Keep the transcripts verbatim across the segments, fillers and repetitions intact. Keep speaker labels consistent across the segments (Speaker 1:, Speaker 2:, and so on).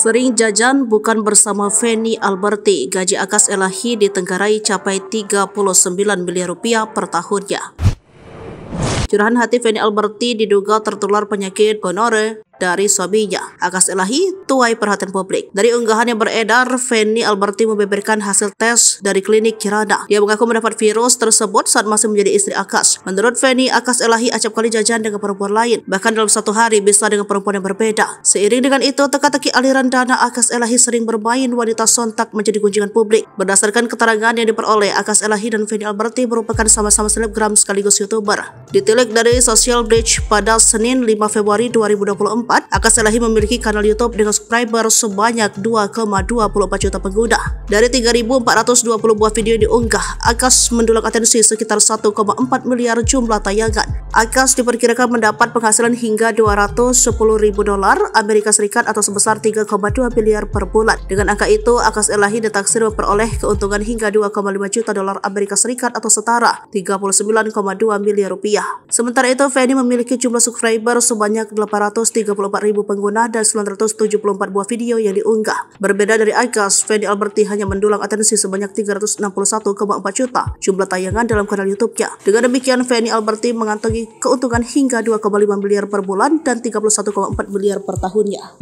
Speaker 1: Sering jajan bukan bersama Feni Alberti, gaji Akas Elahi ditenggarai capai tiga puluh sembilan miliar rupiah per tahunnya. Curahan hati Feni Alberti diduga tertular penyakit gonore dari suaminya. Akas Elahi tuai perhatian publik. Dari unggahan yang beredar, Feni Alberti membeberkan hasil tes dari klinik Kirana. Dia mengaku mendapat virus tersebut saat masih menjadi istri Akas. Menurut Feni, Akas Elahi acap kali jajan dengan perempuan lain, bahkan dalam satu hari bisa dengan perempuan yang berbeda. Seiring dengan itu, teka-teki aliran dana Akas Elahi sering bermain wanita sontak menjadi gunjingan publik. Berdasarkan keterangan yang diperoleh, Akas Elahi dan Feni Alberti merupakan sama-sama selebgram sekaligus YouTuber. Ditilik dari Social Bridge pada Senin lima Februari dua ribu dua puluh empat, Akas Elahi memiliki kanal YouTube dengan subscriber sebanyak dua koma dua empat juta pengguna. Dari tiga ribu empat ratus dua puluh buah video yang diunggah, Akas mendulang atensi sekitar satu koma empat miliar jumlah tayangan. Akas diperkirakan mendapat penghasilan hingga dua ratus sepuluh ribu dolar Amerika Serikat atau sebesar tiga koma dua miliar per bulan. Dengan angka itu, Akas Elahi ditaksir memperoleh keuntungan hingga dua koma lima juta dolar Amerika Serikat atau setara tiga puluh sembilan koma dua miliar rupiah. Sementara itu, Feni memiliki jumlah subscriber sebanyak delapan ratus tiga puluh empat ribu pengguna dan sembilan ratus tujuh puluh empat buah video yang diunggah. Berbeda dari Akas, Feni Alberti hanya mendulang atensi sebanyak tiga ratus enam puluh satu koma empat juta jumlah tayangan dalam kanal YouTube-nya. Dengan demikian, Feni Alberti mengantongi keuntungan hingga dua koma lima miliar per bulan dan tiga puluh satu koma empat miliar per tahunnya.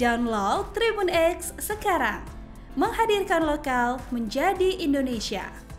Speaker 2: Download Tribun X sekarang, menghadirkan lokal menjadi Indonesia.